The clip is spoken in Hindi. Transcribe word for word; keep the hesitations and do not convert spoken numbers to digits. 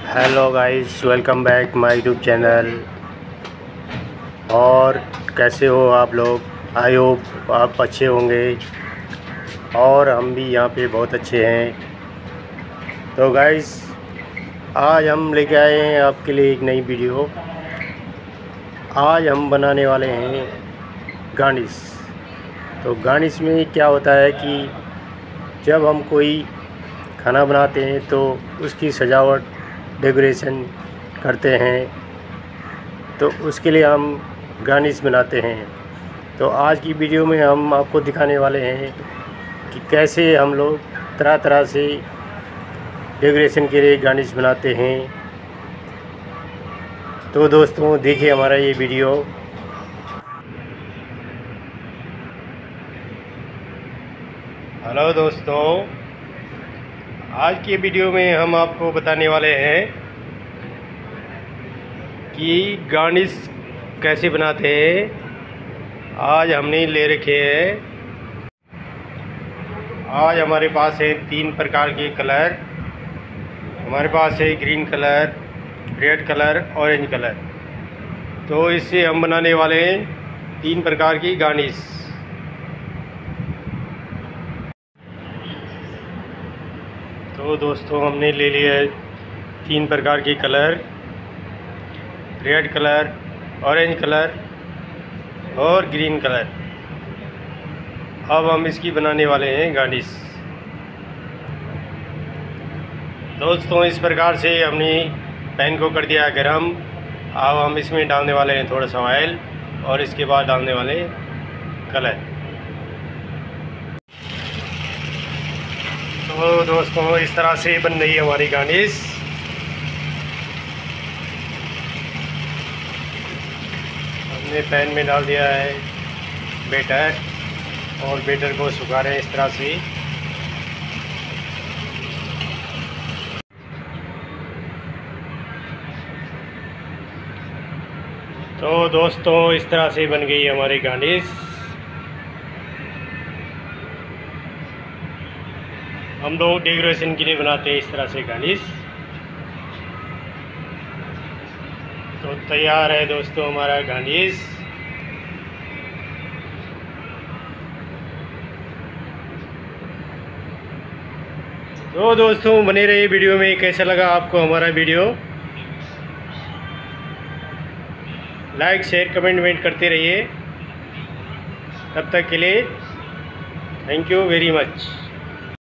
Hello guys, welcome back my YouTube channel. और कैसे हो आप लोग? आई होप आप अच्छे होंगे और हम भी यहाँ पे बहुत अच्छे हैं। तो गाइस, आज हम लेके आए हैं आपके लिए एक नई वीडियो। आज हम बनाने वाले हैं गार्निश। तो गार्निश में क्या होता है कि जब हम कोई खाना बनाते हैं तो उसकी सजावट, डेकोरेशन करते हैं, तो उसके लिए हम गार्निश बनाते हैं। तो आज की वीडियो में हम आपको दिखाने वाले हैं कि कैसे हम लोग तरह तरह से डेकोरेशन के लिए गार्निश बनाते हैं। तो दोस्तों, देखिए हमारा ये वीडियो। हेलो दोस्तों, आज की वीडियो में हम आपको बताने वाले हैं कि गार्निश कैसे बनाते हैं। आज हमने ले रखे हैं, आज हमारे पास है तीन प्रकार के कलर। हमारे पास है green colour, red colour, orange colour. तो इससे हम बनाने वाले हैं तीन प्रकार की गार्निश। तो दोस्तों, हमने ले लिया है तीन प्रकार के colour, red colour, orange colour और ग्रीन कलर। अब हम इसकी बनाने वाले हैं गार्निश। दोस्तों, इस प्रकार से हमने पैन को कर दिया गरम। अब हम इसमें डालने वाले हैं थोड़ा सा ऑयल और इसके बाद डालने वाले कलर। तो दोस्तों, इस तरह से बन रही है हमारी गार्निश। हमने पैन में डाल दिया है बेटर और बेटर को सुखा रहे हैं इस तरह से। तो दोस्तों, इस तरह से बन गई हमारी गार्निश। हम लोग डेकोरेशन के लिए बनाते हैं इस तरह से गार्निश। तो तैयार है दोस्तों हमारा गार्निश। तो दोस्तों, बने रहिए वीडियो में। कैसा लगा आपको हमारा वीडियो? लाइक, शेयर, कमेंट वेंट करते रहिए। तब तक के लिए थैंक यू वेरी मच।